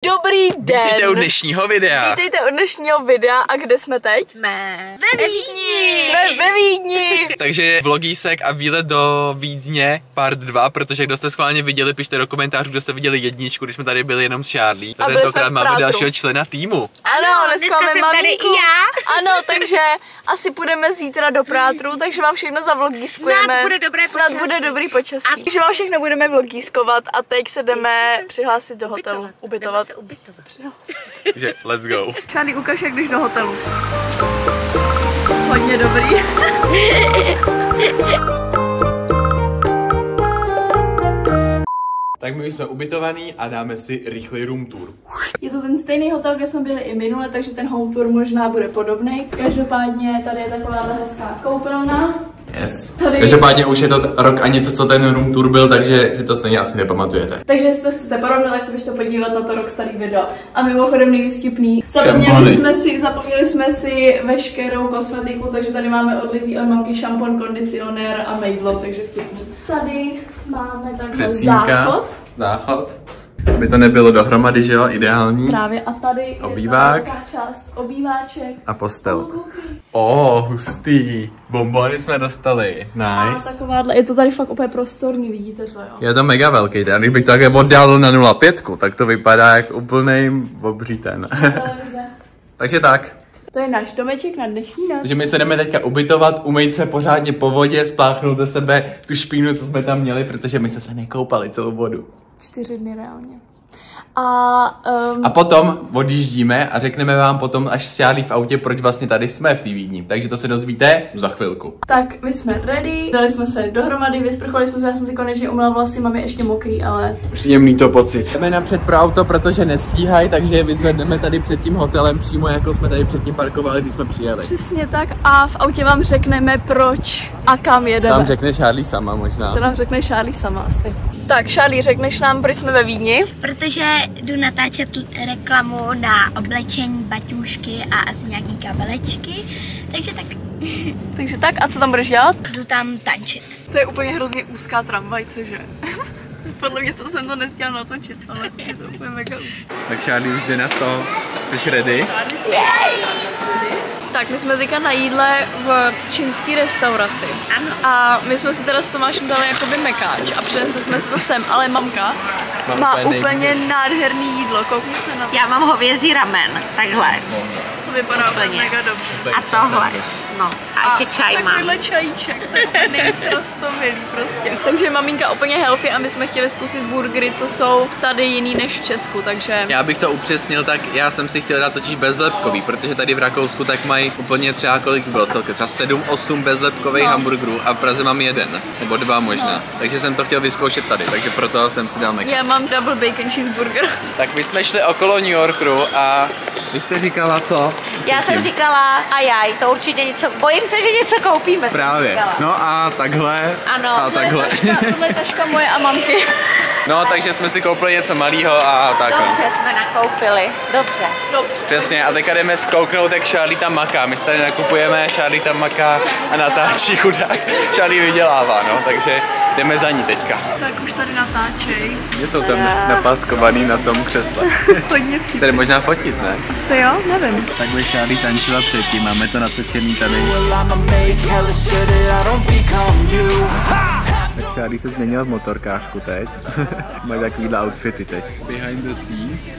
Dobrý den. Vítejte u dnešního videa. A kde jsme teď? Jsme ve Vídni. Jsme ve Vídni. Takže vlogísek a výlet do Vídně part 2, protože kdo jste schválně viděli, pište do komentářů, kdo jste viděli jedničku, když jsme tady byli jenom s Charlie. A tentokrát máme dalšího člena týmu. Ano, dneska jsem tady i já. Ano, takže asi půjdeme zítra do Prátru, takže vám všechno zavlogískujeme. Snad bude dobrý počasí. Takže vám všechno budeme vlogískovat a teď se jdeme přihlásit do hotelu. Ubytovat. Takže let's go. Charlie, ukaž, jak jdeš do hotelu. Hodně dobrý. Tak my jsme ubytovaný a dáme si rychlý room tour. Je to ten stejný hotel, kde jsme byli i minule, takže ten home tour možná bude podobný. Každopádně tady je taková hezká koupelna. Yes. Každopádně už je to rok a něco, co ten room tour byl, takže si to stejně asi nepamatujete. Takže jestli to chcete porovnat, tak se běžte podívat na to rok starý video. A mimochodem nejvíc vtipný. Zapomněli jsme si veškerou kosmetiku, takže tady máme odlitý od mamky šampon, kondicionér a mejdlo, takže vtipný. Tady máme takhle záchod. Aby to nebylo dohromady, že jo, ideální. Právě a tady obývák. Je část obýváček. A postel. Hustý. Bombony jsme dostali. Nice. A takováhle, je to tady fakt úplně prostorný, vidíte to, jo? Je to mega velký ten, kdybych to také oddálil na 0,5, tak to vypadá jak úplnej obří ten. Takže tak. To je náš domeček na dnešní noc. Takže my se jdeme teďka ubytovat, umýt se pořádně po vodě, spláchnout ze sebe tu špínu, co jsme tam měli, protože my jsme se nekoupali celou vodu. 4 dny reálně. A potom odjíždíme a řekneme vám potom, až sjálí v autě, proč vlastně tady jsme v té Vídni. Takže to se dozvíte za chvilku. Tak my jsme ready, dali jsme se dohromady, vysprchovali jsme se, já jsem si konečně umyla vlasy, mám je ještě mokrý, ale... Příjemný to pocit. Jdeme napřed pro auto, protože nestíhají, takže je vyzvedneme tady před tím hotelem přímo, jako jsme tady předtím parkovali, když jsme přijeli. Přesně tak a v autě vám řekneme proč a kam jedeme. Tam řekne Charlie sama možná. To nám řekne Charlie sama asi. Tak Charlie, řekneš nám, proč jsme ve Vídni? Protože jdu natáčet reklamu na oblečení, baťůžky a asi nějaký kabelečky, takže tak. Takže tak, a co tam budeš dělat? Jdu tam tančit. To je úplně hrozně úzká tramvaj, cože? Podle mě to jsem to nestihla natočit, ale je to úplně mega úzká. Tak Charlie už jde na to. Jsi ready? Tak my jsme teďka na jídle v čínské restauraci. Ano. A my jsme si teda s Tomášem dali jakoby mekáč a přinesli jsme si to sem, ale mamka má úplně nádherný jídlo, koukni se na to. Já mám hovězí ramen, takhle. To vypadá úplně mega dobře. A tohle, no. A ještě čaj mám. Takovýhle čajíček, to je nejvíc roztomilý prostě. Takže maminka úplně healthy a my jsme chtěli zkusit burgery, co jsou tady jiný než v Česku, takže... Já bych to upřesnil, tak já jsem si chtěl dát totiž bezlepkový, protože tady v Rakousku tak mají úplně třeba kolik bylo celkem, třeba 7-8 bezlepkových hamburgerů a v Praze mám 1 nebo 2 možná. Takže jsem to chtěl vyzkoušet tady, takže proto jsem si dal mekáč. Já mám double bacon cheeseburger. Tak my jsme šli okolo New Yorku a vy jste říkala co? Já jsem říkala, ajaj, to určitě něco, bojím se, že něco koupíme. Právě. No a takhle. Ano. A takhle. Tohle je taška moje a mamky. No, takže jsme si koupili něco malého a tak. Dobře jsme nakoupili, dobře. Přesně, a teďka jdeme zkouknout, jak Charlie tam maká. My se tady nakupujeme, Charlie tam maká a natáčí, chudák. Charlie vydělává, no, takže jdeme za ní teďka. Tak už tady natáčej. Jsou tam napáskovaný na tom křesle. Hodně vtipný. Se jde možná fotit, ne? Asi jo, nevím. Takhle Charlie tančila předtím, máme to natočený tady. Tak Charlie se změnila v motorkářku teď. Mají takovýhle outfity teď. Behind the scenes.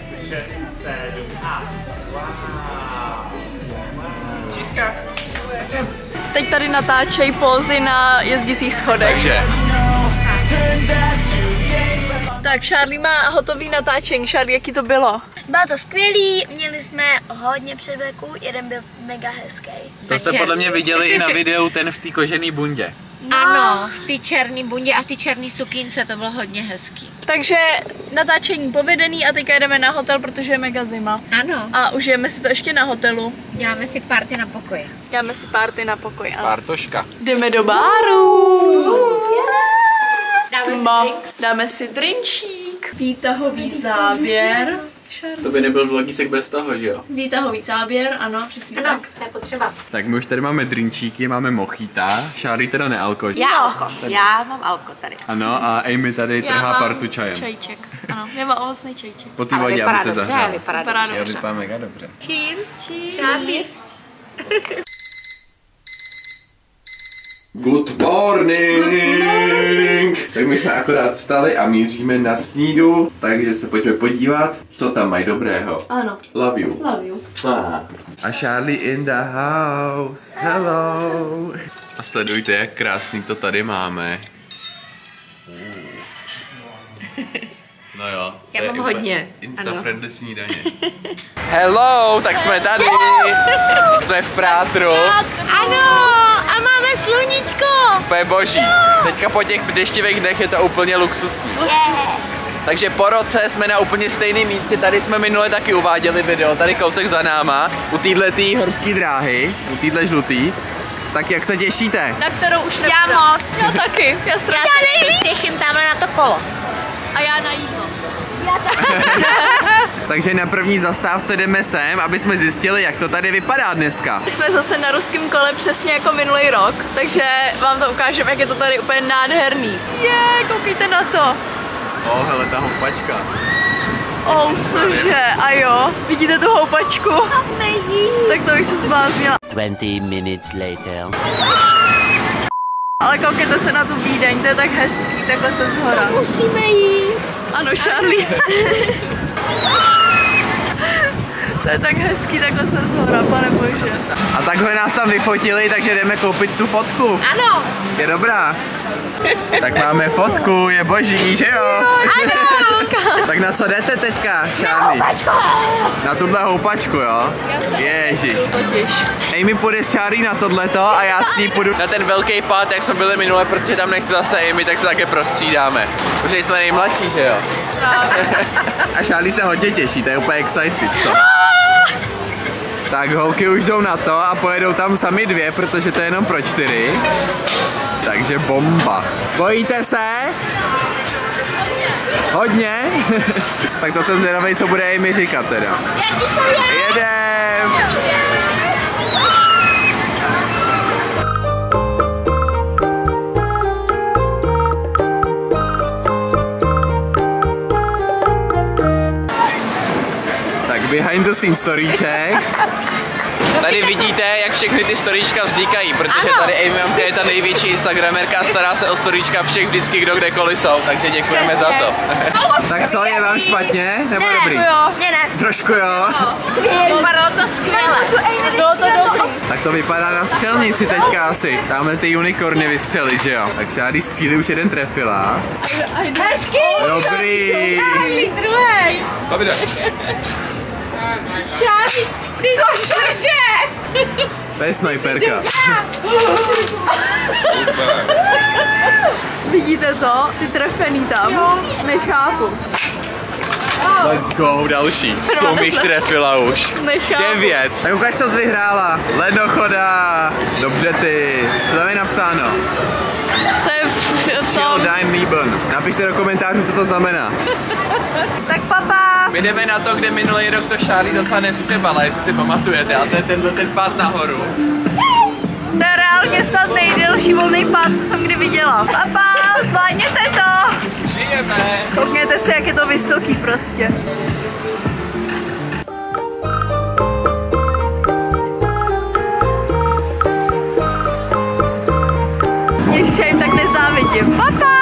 Teď tady natáčej pózy na jezdících schodech. Takže. Tak Charlie má hotový natáčení. Charlie, jaký to bylo? Bylo to skvělý, měli jsme hodně předvleků, jeden byl mega hezký. To jste podle mě viděli i na videu, ten v té kožený bundě. Ano, v té černé bundě a v té černé sukínce to bylo hodně hezký. Takže natáčení povedený a teďka jdeme na hotel, protože je mega zima. Ano. A užijeme si to ještě na hotelu. Děláme si party na pokoji. Děláme si party na pokoji. Partoška. Jdeme do baru. Dáme si drink. Dáme si drinčík. Výtahový záběr. To by nebyl vlogísek bez toho, že jo? Výtahový záběr, ano, přesně Ano, tak. to je potřeba. Tak my už tady máme drinčíky, máme mochita, Charlie teda nealko. Já alko, já mám alko tady. Ano, a Amy tady trhá partu čajem. Čajček, ano, já mám ovocný čajček. Po té vodě, aby se zahřál. Vypadá Jo, vypadá mega dobře. Cheers. Good morning! Tak my jsme akorát vstali a míříme na snídu, takže se pojďme podívat, co tam mají dobrého. Ano. Love you. Love you. A Charlie in the house. Hello. A sledujte, jak krásný to tady máme. No jo. Já mám hodně. Insta-friendly snídaně. Hello, tak jsme tady. Jsme v Prátru. Ano, a máme sluníčko. To je boží. Teďka po těch deštivých dnech je to úplně luxusní. Takže po roce jsme na úplně stejném místě, tady jsme minule taky uváděli video, tady kousek za náma, u téhletý horské dráhy, u téhle žlutý. Tak jak se těšíte? Na kterou už nebude. Já moc. Já taky, já ztrácím. Já nejvíc těším tamhle na to kolo. A já na jídlo. Takže na první zastávce jdeme sem, aby jsme zjistili, jak to tady vypadá dneska. Jsme zase na ruském kole přesně jako minulý rok, takže vám to ukážeme, jak je to tady úplně nádherný. Koukejte na to. Hele, ta houpačka. Cože, a jo, vidíte tu houpačku? Tak to bych se zbláznila. 20 minutes later. Ale koukejte se na tu Vídeň, to je tak hezký, takhle se zhora. Musíme jít. Ano, Charlie. To je tak hezký, takhle se zhora, pane bože. A takhle nás tam vyfotili, takže jdeme koupit tu fotku. Ano. Je dobrá. Tak máme fotku, je boží, že jo? Ano. Tak na co jdete teďka, Charlie? Na tuhle houpačku, jo? Ježiš. Amy půjde s Charlie na tohleto a já s ní půjdu na ten velký pád, jak jsme byli minule, protože tam nechce zase Amy, tak se také prostřídáme. Protože jsme nejmladší, že jo? A Charlie se hodně těší, to je úplně excited, co? Tak holky už jdou na to a pojedou tam sami dvě, protože to je jenom pro 4. Takže bomba. Bojíte se? Hodně? Tak to jsem zvědavý, co bude Amy říkat teda. Jedem! Tak behind the scenes storíček. Tady vidíte, jak všechny ty storíčka vznikají, protože tady Amy Mamka je ta největší instagramerka a stará se o storíčka všech vždycky, kdo kdekoliv jsou, takže děkujeme za to. Tak co, je vám špatně? Nebo dobrý? Ne. Trošku jo. Vypadalo to skvěle. Bylo to dobrý. Tak to vypadá na střelnici teďka asi. Tamhle ty unikorny vystřelit, že jo? Tak Charlie střílí už jeden trefila. Hezký. Dobrý. Druhý. Charlie, ty cože? To je snajperka. Vidíte to? Ty trefený tam? Nechápu. Let's go, další. 100 mých trefila už. Nechápu. 9. Tak ukaž, co jsi vyhrála. Ledochoda. Dobře ty. Co tam je napsáno? To je v tom. Dime Lieben. Napište do komentářů, co to znamená. Tak papa. My jdeme na to, kde minulý rok to Charlie docela nevstřebala, jestli si pamatujete. A to je ten pád nahoru. To je reálně snad nejdelší volný pád, co jsem kdy viděla. Papa, zvládněte to. Žijeme. Koukněte si, jak je to vysoký prostě. Ještě jim tak nezávidím. Papa!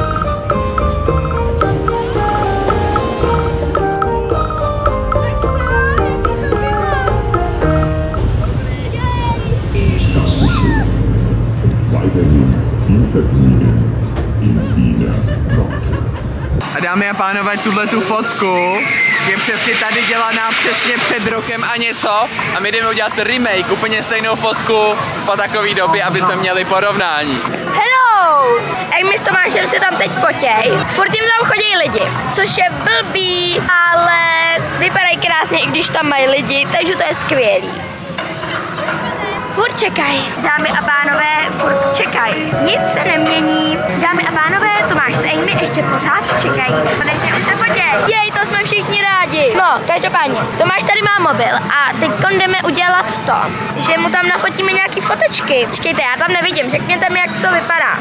A dámy a pánové, tu fotku je přesně tady dělaná přesně před rokem a něco a my jdeme udělat remake, úplně stejnou fotku po takové době, aby jsme měli porovnání. Hello! Amy s Tomášem se tam teď fotěj. Furt jim tam chodí lidi, což je blbý, ale vypadají krásně, i když tam mají lidi, takže to je skvělý. Furt čekaj. Dámy a pánové, furt čekaj. Nic se nemění. Dámy a pánové, Tomáš s Amy ještě pořád čekají. Konečně už se fotěj. Jej, to jsme všichni rádi. No, každopádně, Tomáš tady má mobil a teď jdeme udělat to, že mu tam nafotíme nějaký fotečky. Počkejte, já tam nevidím, řekněte mi, jak to vypadá.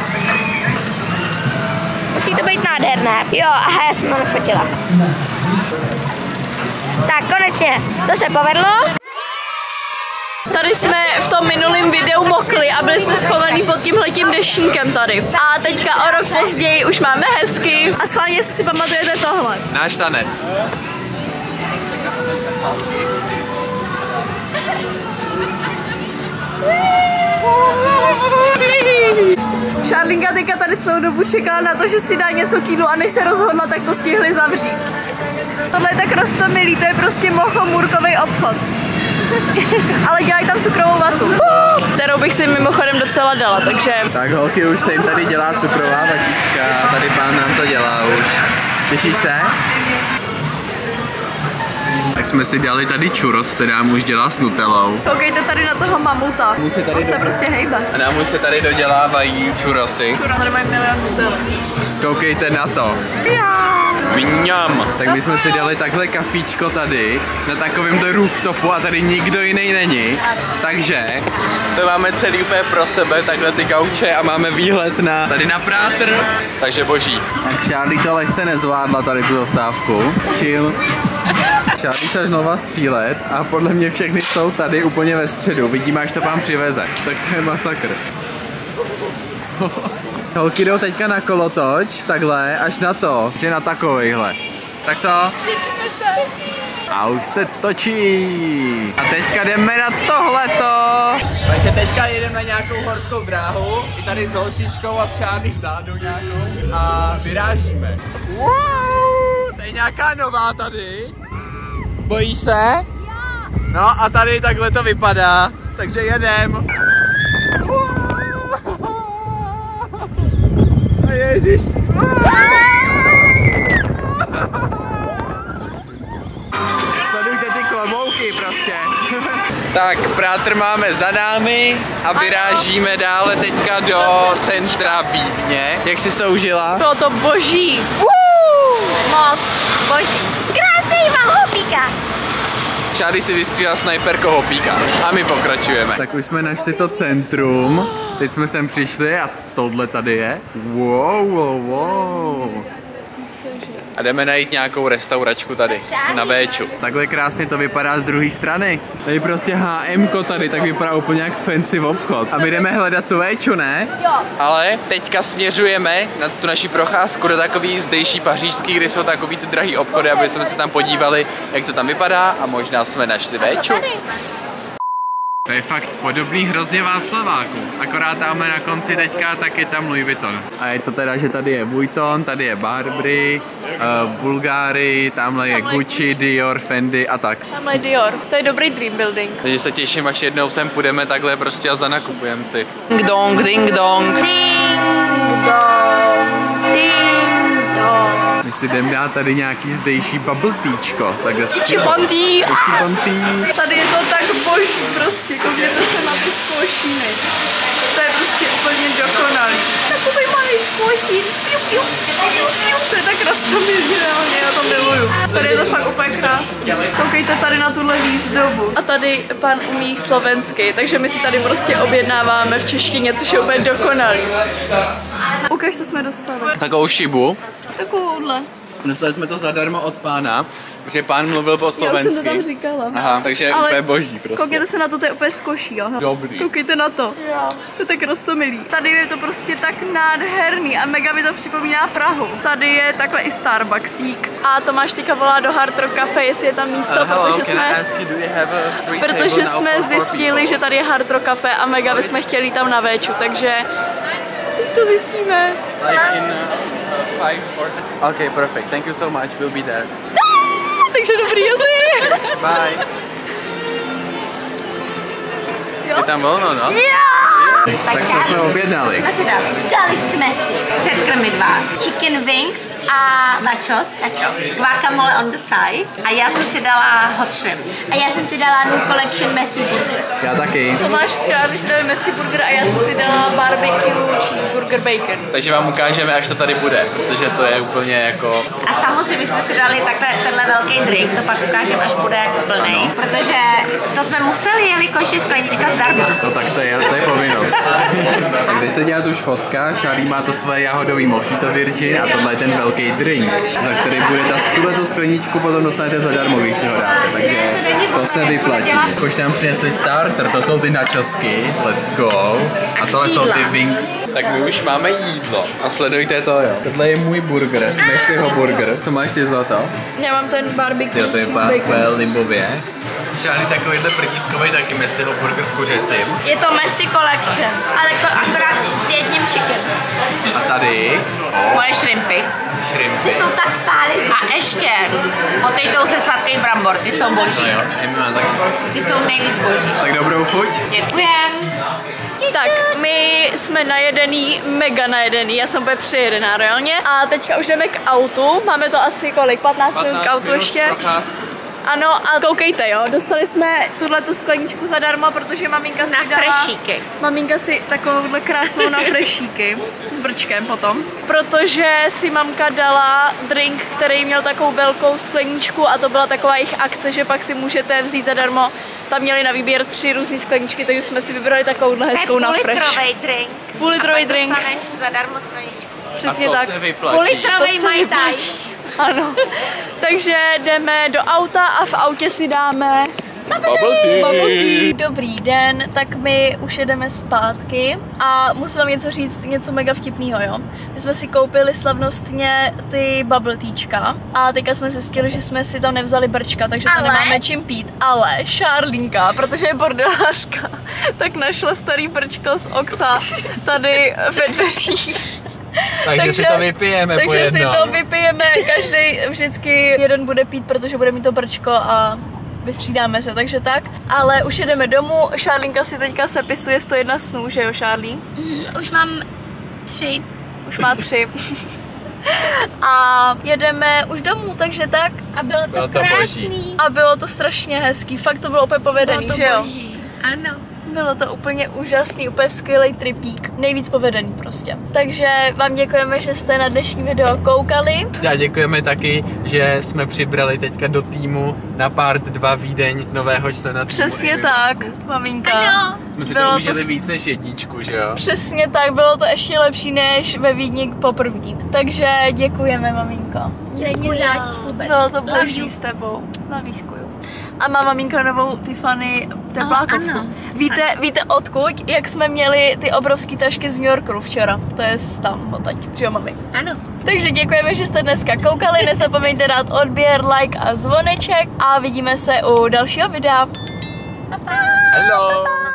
Musí to být nádherné. Jo, aha, já jsem to nefotila. Tak, konečně, to se povedlo. Tady jsme v tom minulém videu mokli a byli jsme schovaní pod tímhletím deštníkem tady. A teďka o rok později už máme hezky. A schválně si pamatujete tohle. Náš tanec. Šárlinka teďka tady celou dobu čekala na to, že si dá něco k jídlu a než se rozhodla, tak to stihli zavřít. Tohle je tak roztomilý, to je prostě mochomůrkový obchod. Ale dělají tam cukrovou vatu, kterou bych si mimochodem docela dala, takže... Tak holky, už se jim tady dělá cukrová vatička, tady pán nám to dělá už. Těšíš se? Tak jsme si dali tady churros, se nám už dělá s nutellou. Koukejte tady na toho mamuta, on se prostě hejbe. A nám už se tady dodělávají churrosy. Tady mají milion nutel. Koukejte na to. Mňam. Tak my jsme si dali takhle kafíčko tady, na takovémto rooftopu a tady nikdo jiný není. Takže to máme celý úplně pro sebe, takhle ty gauče a máme výhled na tady na Prátr. Takže boží. Tak Šárlí to lehce nezvládla tady tu zastávku. Chill. Šárlí se znova střílet a podle mě všechny jsou tady úplně ve středu. Vidíme, až to pán přiveze. Tak to je masakr. Holky jdou teďka na kolotoč, takhle, až na to, že na takovejhle. Tak co? Těšíme se. A už se točí. A teďka jdeme na tohleto. Takže teďka jedeme na nějakou horskou dráhu. I tady s holčičkou a s Šárlí sádu nějakou. A vyrážíme. Wow, to je nějaká nová tady. Bojíš se? Jo. No a tady takhle to vypadá. Takže jedem. Ježiš. Sledujte ty klamouky prostě. Tak, Prátr máme za námi a vyrážíme dále teďka do centra Vídně. Jak jsi to užila? Bylo to boží. Moc boží. Krásný mám hopíka. Šárlí si vystřílela snajperko hopíka. A my pokračujeme. Tak už jsme našli to centrum. Teď jsme sem přišli a tohle tady je. Wow. A jdeme najít nějakou restauračku tady, na Véču. Takhle krásně to vypadá z druhé strany. Tady prostě HMko tady, tak vypadá úplně jak fancy obchod. A my jdeme hledat tu Véču, ne? Jo. Ale teďka směřujeme na tu naši procházku do takový zdejší pařížský, kde jsou takový ty drahý obchody, aby jsme se tam podívali, jak to tam vypadá a možná jsme našli Véču. To je fakt podobný hrozně Václaváku, akorát tamhle na konci teďka tak je tam Louis Vuitton. A je to teda, že tady je Vuitton, tady je Burberry, Bulgari, tamhle je Gucci, Dior, Fendi a tak. Tamhle je Dior, to je dobrý dream building. Takže se těším, až jednou sem půjdeme takhle prostě a zanakupujeme si. Ding dong, ding dong. Ding dong, ding dong. My si jdeme dát tady nějaký zdejší bubble teachko. Čipontý. Tady je to tak boží prostě, koukněte se na ty skvošíny. To je prostě úplně dokonalý. Takový malý skvošín. To je tak roztomilý reálně, já to miluju. Tady je to fakt úplně krásně. Koukejte tady na tuhle výzdobu. A tady pán umí slovensky, takže my si tady prostě objednáváme v češtině, což je úplně dokonalý. Ukaž, co jsme dostali. Takovou šibu. Takovouhle. Dostali jsme to zadarmo od pána, protože pán mluvil po slovensky. Já už jsem to tam říkala. Aha, takže je úplně boží prostě. Koukejte se na to, to je úplně skoší, aha. Dobrý. Koukejte na to. Jo. To je tak roztomilý. Tady je to prostě tak nádherný a mega mi to připomíná Prahu. Tady je takhle i Starbucksík. A Tomáš teďka volá do Hard Rock Cafe, jestli je tam místo, protože jsme zjistili, že tady je Hard Rock Cafe a mega bychom chtěli tam na Véču, takže teď to zjistíme. Like in 5 or... Okay, perfect. Thank you so much. We'll be there. Takže dobrý jazdy. Bye. Je tam volno, no? Jo! Tak co jsme objednali? Dali jsme si předkrmy 2. Chicken wings a nachos. Guacamole on the side. A já jsem si dala hot shrimp. A já jsem si dala New Collection Messy Burger. Já taky. Tomáš s Charlie si dali Messy Burger a já jsem si dala barbecue cheeseburger bacon. Takže vám ukážeme, až to tady bude, protože to je úplně jako... A samozřejmě jsme si dali takhle tenhle velký drink, to pak ukážeme, až bude jako plný. Protože to jsme museli, jelikož je sklenička zdarma. No tak to je povinnost. Když se dělá tu fotka, Charlie má to svoje jahodový mojito virgin a tohle je ten velký drink, za který bude tuhletu skleničku potom dostanete zadarmo, když si ho dáte, takže to se vyplatí. Už tam přinesli starter, to jsou ty načosky, let's go. A tohle jsou ty wings. Tak my už máme jídlo. A sledujte to, jo. Tohle je můj burger, Messyho burger. Co máš ty, Zlata? Já mám ten barbecue Jo, to je cheese bacon. limbově. Charlie takovýhle prdískovej taky Messyho burger s kuřecím. Je to Messy Collection, ale akorát s jedním chicken. A tady Moje šrimpy. shrimpy. Ty jsou tak pálivé. A ještě potato ze sladký brambor, ty jsou boží. No jo, Ty jsou nejvíc boží. tak dobrou chuť. Děkujem. Tak, my jsme najedený, mega najedený, já jsem úplně přejedená reálně. A teďka už jdeme k autu, máme to asi kolik, 15 minut k autu ještě. Procházku. Ano, a koukejte, jo, dostali jsme tu skleničku zadarmo, protože maminka si Na dala... frešíky. Maminka si takovouhle krásnou na frešíky s brčkem potom, protože si mamka dala drink, který měl takovou velkou skleničku a to byla taková jejich akce, že pak si můžete vzít zadarmo. Tam měli na výběr 3 různé skleničky, takže jsme si vybrali takovouhle hezkou na fresh. Půllitrový drink. Půllitrový drink. Dostaneš zadarmo skleničku. Přesně A to tak. se vyplatí. Půllitrový Mai Tai. Ano. Takže jdeme do auta a v autě si dáme Bubble tea. Dobrý den, tak my už jedeme zpátky a musím vám něco říct, něco mega vtipného, jo. My jsme si koupili slavnostně ty bubble teačka a teďka jsme zjistili, že jsme si tam nevzali brčka, takže to nemáme čím pít, ale Šárlínka, protože je bordelářka, tak našla starý brčko z Oxa tady ve dveřích. Takže si to vypijeme po Takže si jednom. to vypijeme, každý vždycky jeden bude pít, protože bude mít to brčko a vystřídáme se, takže tak. Ale už jedeme domů, Šárlínka si teďka sepisuje 101 snů, že jo, Šárlí? Už mám 3. Už má 3. A jedeme už domů, takže tak. A bylo to krásný. A bylo to strašně hezký, fakt to bylo úplně povedený, že jo? Boží. Ano. Bylo to úplně úžasný, úplně skvělý tripík. Nejvíc povedený prostě. Takže vám děkujeme, že jste na dnešní video koukali. A děkujeme taky, že jsme přibrali teďka do týmu na part 2 Vídeň nového člena týmu. Přesně tak, maminka. Ano. Jsme si Bylo to to užili víc než jedničku, že jo? Přesně tak, bylo to ještě lepší než ve Vídni poprvní. Takže děkujeme, maminko. Není zač vůbec. Bylo to boží s tebou. Na výzkuju. A má maminka novou Tiffany teplákovku. ano. Víte odkud, jak jsme měli ty obrovský tašky z New Yorku včera? To je tam, odtaď, že jo, mami? Ano. Takže děkujeme, že jste dneska koukali, nezapomeňte dát odběr, like a zvoneček a vidíme se u dalšího videa. Hello!